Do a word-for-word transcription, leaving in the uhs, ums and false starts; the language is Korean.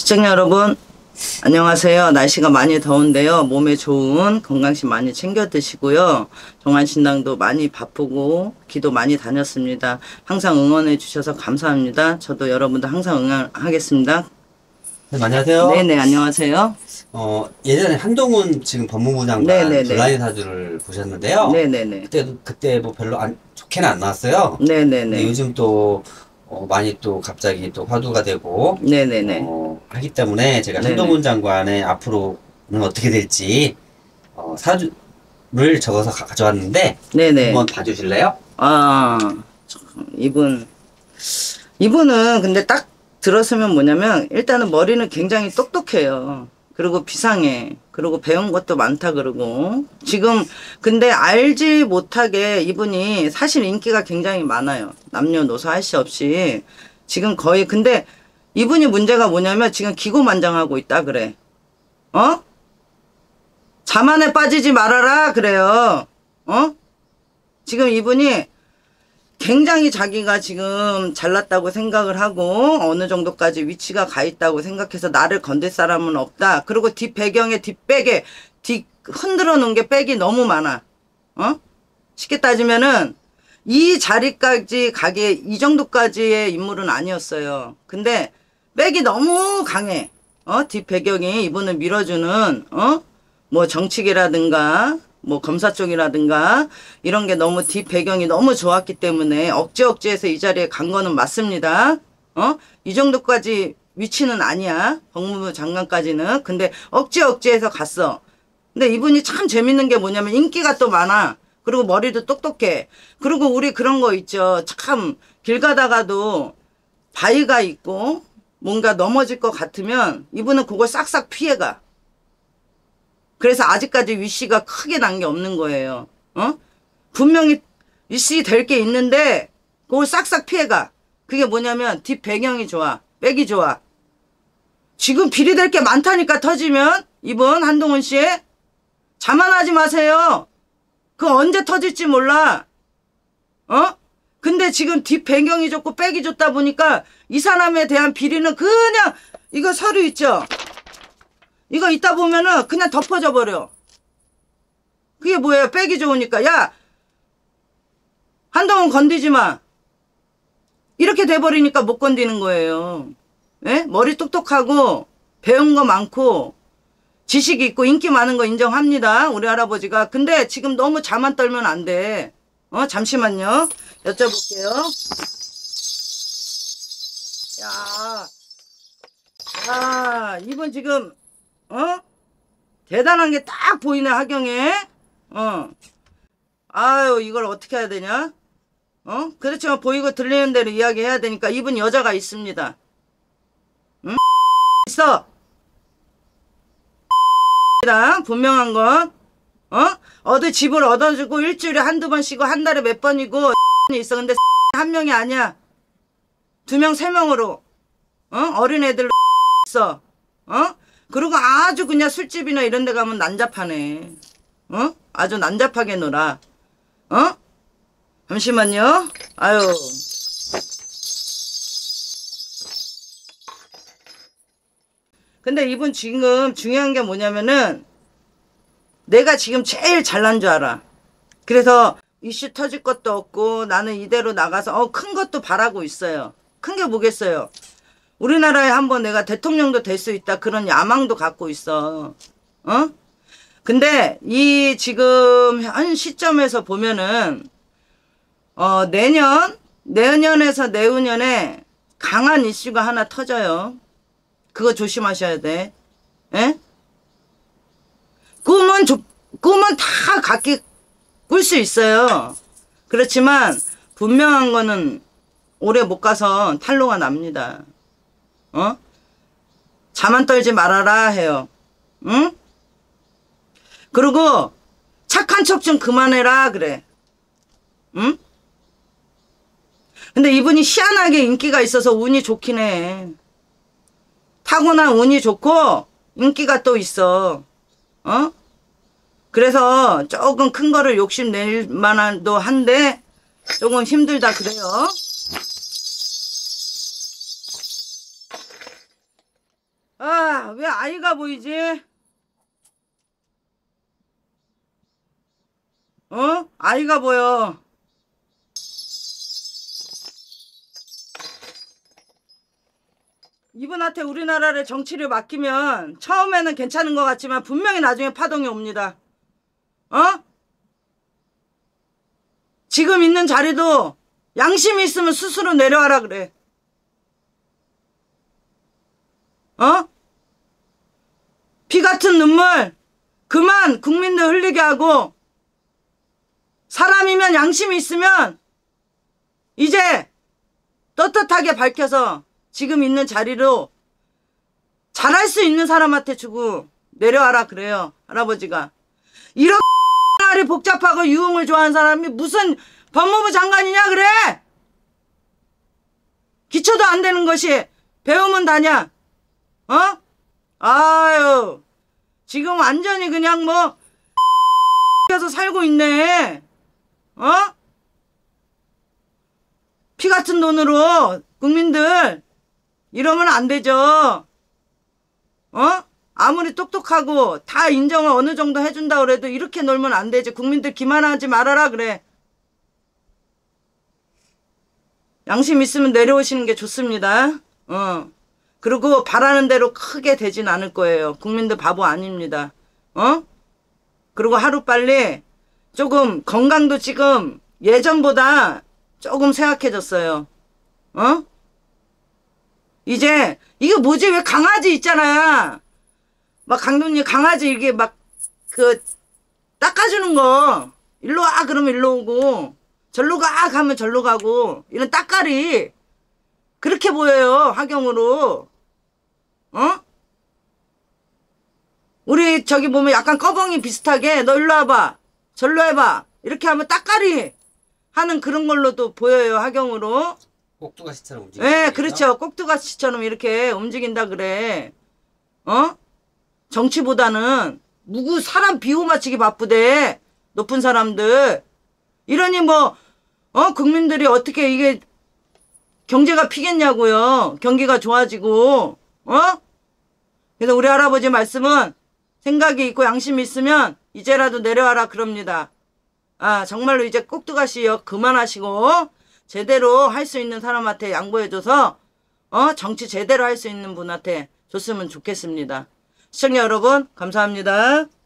시청자 여러분 안녕하세요. 날씨가 많이 더운데요. 몸에 좋은 건강식 많이 챙겨 드시고요. 종안신당도 많이 바쁘고 기도 많이 다녔습니다. 항상 응원해 주셔서 감사합니다. 저도 여러분들 항상 응원하겠습니다. 네, 안녕하세요. 네네, 안녕하세요. 어, 예전에 한동훈 지금 법무부 장관 네네네. 블라인 사주를 보셨는데요. 네네네. 그때 그때 뭐 별로 안 좋게는 안 나왔어요. 네네네. 근데 요즘 또 어, 많이 또 갑자기 또 화두가 되고 네네네. 어, 하기 때문에 제가 네네. 한동훈 장관의 앞으로는 어떻게 될지 어, 사주를 적어서 가, 가져왔는데 네네. 한번 봐주실래요? 아, 참, 이분 이분은 근데 딱 들었으면 뭐냐면 일단은 머리는 굉장히 똑똑해요. 그리고 비상해. 그리고 배운 것도 많다 그러고 지금 근데 알지 못하게 이분이 사실 인기가 굉장히 많아요. 남녀노소 할 수 없이 지금 거의 근데 이분이 문제가 뭐냐면 지금 기고만장하고 있다 그래. 어? 자만에 빠지지 말아라 그래요. 어? 지금 이분이 굉장히 자기가 지금 잘났다고 생각을 하고 어느 정도까지 위치가 가 있다고 생각해서 나를 건들 사람은 없다. 그리고 뒷 배경에 뒷백에 뒷 흔들어 놓은 게 백이 너무 많아. 어? 쉽게 따지면은 이 자리까지 가게 이 정도까지의 인물은 아니었어요. 근데 백이 너무 강해. 어? 뒷 배경이 이분을 밀어주는 어? 뭐 정치계라든가 뭐 검사 쪽이라든가 이런 게 너무 뒷 배경이 너무 좋았기 때문에 억지 억지해서 이 자리에 간 거는 맞습니다. 어? 이 정도까지 위치는 아니야. 법무부 장관까지는. 근데 억지 억지해서 갔어. 근데 이분이 참 재밌는 게 뭐냐면 인기가 또 많아. 그리고 머리도 똑똑해. 그리고 우리 그런 거 있죠. 참 길 가다가도 바위가 있고 뭔가 넘어질 것 같으면 이분은 그걸 싹싹 피해가. 그래서 아직까지 위씨가 크게 난 게 없는 거예요. 어? 분명히 위씨 될 게 있는데 그걸 싹싹 피해가. 그게 뭐냐면 뒷 배경이 좋아. 백이 좋아. 지금 비리 될 게 많다니까 터지면 이분 한동훈 씨 자만하지 마세요. 그거 언제 터질지 몰라. 어? 근데 지금 뒷 배경이 좋고 백이 좋다 보니까 이 사람에 대한 비리는 그냥 이거 서류 있죠? 이거 있다 보면은 그냥 덮어져 버려. 그게 뭐예요? 백이 좋으니까. 야! 한동훈 건드지 마. 이렇게 돼버리니까 못 건드는 거예요. 예? 머리 똑똑하고 배운 거 많고 지식이 있고 인기 많은 거 인정합니다. 우리 할아버지가. 근데 지금 너무 자만 떨면 안 돼. 어? 잠시만요. 여쭤볼게요. 야, 야, 이분 지금 어? 대단한 게 딱 보이네, 하경에. 어. 아유, 이걸 어떻게 해야 되냐? 어? 그렇지만 보이고 들리는 대로 이야기해야 되니까 이분 여자가 있습니다. 응? 있어. 분명한 건, 어? 어디 집을 얻어주고 일주일에 한두 번 쉬고 한 달에 몇 번이고 있어. 근데 한 명이 아니야. 두 명, 세 명으로. 어? 어린 애들로 있어. 어? 그리고 아주 그냥 술집이나 이런 데 가면 난잡하네. 어? 아주 난잡하게 놀아. 어? 잠시만요. 아유. 근데 이분 지금 중요한 게 뭐냐면은 내가 지금 제일 잘난 줄 알아. 그래서 이슈 터질 것도 없고 나는 이대로 나가서 어, 큰 것도 바라고 있어요. 큰 게 뭐겠어요. 우리나라에 한번 내가 대통령도 될 수 있다. 그런 야망도 갖고 있어. 어? 근데 이 지금 현 시점에서 보면은 어 내년 내년에서 내후년에 강한 이슈가 하나 터져요. 그거 조심하셔야 돼. 예? 꿈은 조, 꿈은 다 갖게 꿀 수 있어요. 그렇지만 분명한 거는 오래 못 가서 탄로가 납니다. 어? 자만 떨지 말아라 해요. 응? 그리고 착한 척 좀 그만해라 그래. 응? 근데 이분이 희한하게 인기가 있어서 운이 좋긴 해. 타고난 운이 좋고 인기가 또 있어. 어? 그래서 조금 큰 거를 욕심낼 만한도 한데 조금 힘들다 그래요. 。 . 。 . 。 . 。 . 。 . 。 . 。 . 。 . 。 . 。 . 。 . 。 . 。 . 。 . 。 . 。 。 . 。 。 . 。 . 。 。 . 。 . 。 . 。 . 。 . 。 . 。 . 。 . 。 . 아, 왜 아이가 보이지? 어? 아이가 보여. 이분한테 우리나라를 정치를 맡기면 처음에는 괜찮은 것 같지만 분명히 나중에 파동이 옵니다. 어? 지금 있는 자리도 양심이 있으면 스스로 내려와라 그래. 어? 피 같은 눈물 그만 국민들 흘리게 하고, 사람이면 양심이 있으면 이제 떳떳하게 밝혀서 지금 있는 자리로 잘할 수 있는 사람한테 주고 내려와라 그래요. 할아버지가. 이렇게 복잡하고 유흥을 좋아하는 사람이 무슨 법무부 장관이냐 그래? 기초도 안 되는 것이 배우면 다냐? 어? 아유, 지금 완전히 그냥 뭐 서 살고 있네. 어? 피 같은 돈으로 국민들 이러면 안 되죠. 어? 아무리 똑똑하고 다 인정을 어느 정도 해준다 그래도 이렇게 놀면 안 되지. 국민들 기만하지 말아라 그래. 양심 있으면 내려오시는 게 좋습니다. 어. 그리고 바라는 대로 크게 되진 않을 거예요. 국민들 바보 아닙니다. 어? 그리고 하루빨리 조금 건강도 지금 예전보다 조금 쇠약해졌어요. 어? 이제 이게 뭐지? 왜 강아지 있잖아. 막 강도님 강아지 이게 막 그 닦아주는 거. 일로 와 그러면 일로 오고, 절로 가 가면 절로 가고, 이런 따까리 그렇게 보여요. 하경으로. 어? 우리 저기 보면 약간 꺼벙이 비슷하게 너 일로 와봐 절로 해봐 이렇게 하면 따까리 하는 그런 걸로도 보여요. 하경으로. 꼭두가시처럼 움직이는 예, 거죠? 그렇죠. 꼭두가시처럼 이렇게 움직인다 그래. 어? 정치보다는 누구 사람 비호 맞추기 바쁘대. 높은 사람들. 이러니 뭐 어? 국민들이 어떻게 이게 경제가 피겠냐고요. 경기가 좋아지고. 어? 그래서 우리 할아버지 말씀은 생각이 있고 양심이 있으면 이제라도 내려와라 그럽니다. 아, 정말로 이제 꼭두가시요 그만하시고 제대로 할 수 있는 사람한테 양보해줘서 어 정치 제대로 할 수 있는 분한테 줬으면 좋겠습니다. 시청자 여러분 감사합니다.